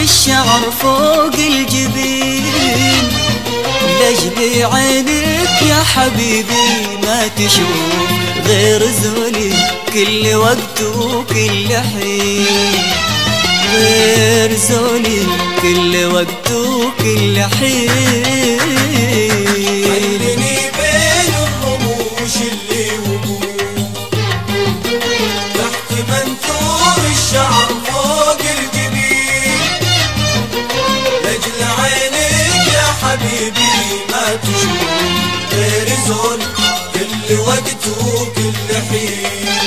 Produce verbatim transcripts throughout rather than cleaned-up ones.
الشعر فوق الجبين، لأجل عينك يا حبيبي ما تشوف غير زولي كل وقت وكل حين، غير زولي كل وقت وكل حين. خليني بين الرموش اللي وقوف تحت منثور الشعر فوق الجبين، لاجل عينك يا حبيبي ما تشوف غير زول كل وقت وكل حين،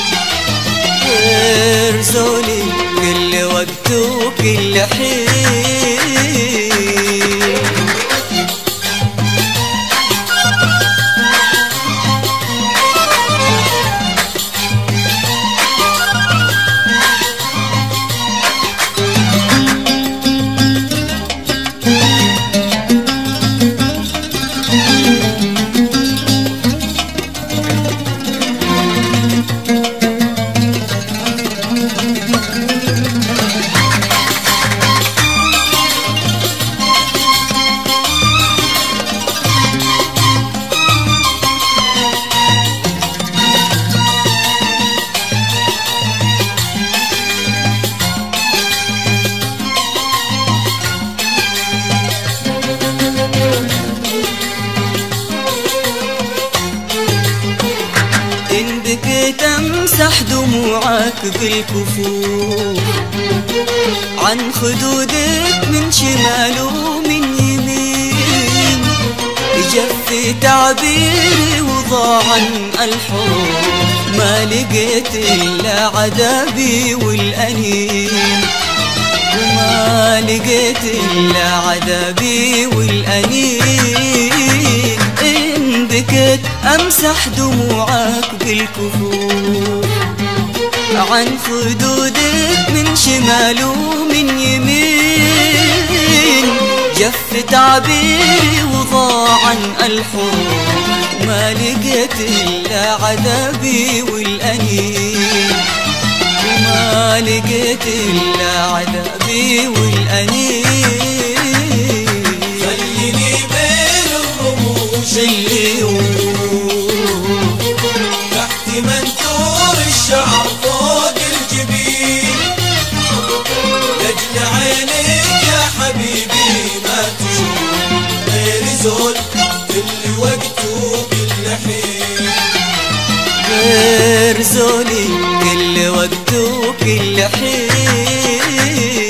غير زولي كل وقت وكل حين. بكيت امسح دموعك بالكفوف عن خدودك من شمال ومن يمين، جف تعبيري وضاع عن الحروف، ما لقيت الا عذابي والانين، وما لقيت الا عذابي والانين. إن بكيت امسح دموعك بالكفوف عن خدودك من شمال ومن يمين، جف تعبيري وضاع عن الحروف، ما لقيت الا عذابي والانين، وما لقيت الا عذابي والانين. خليني بين الرموش اللي تحت منثور الشعر فوق الجبين، لاجل عينك يا حبيبي ما تشوف غير زول كل وقت وكل حين، غير زولي كل وقت وكل حين.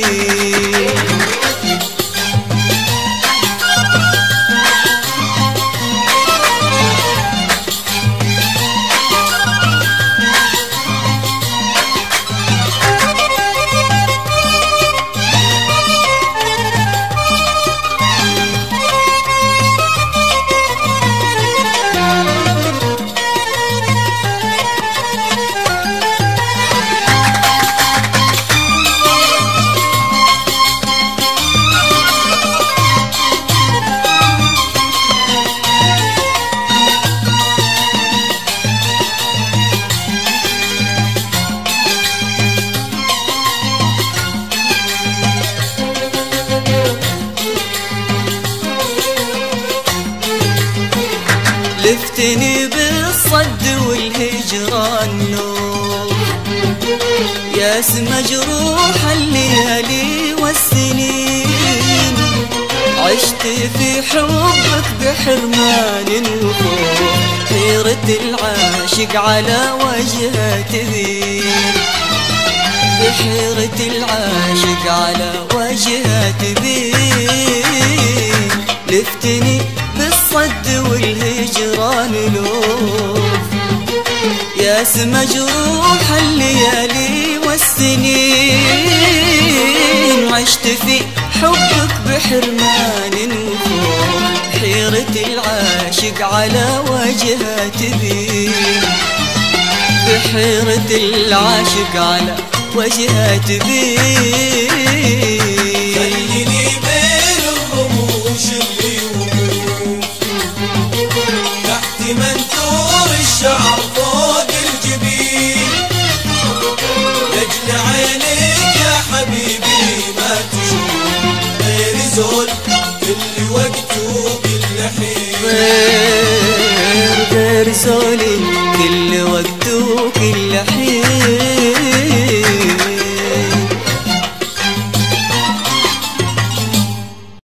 لفتني بالصد والهجران نور، ياس مجروح الليالي والسنين، عشت في حبك بحرمان وخوف، حيرة العاشق على وجهها تبين، بحيرة العاشق على وجهها تبين. لفتني بالصد والهجران لوف، ياس مجروح الليالي والسنين، عشت في حبك بحرمان وخوف، حيرة العاشق على وجهها تبين، بحيرة العاشق على وجهها تبين. خليني بين الرموش اللي وقوف تحت منثور الشعر فوق الجبين، لاجل عينك يا حبيبي ما تشوف زول كل وقت وكل حين غير غير زول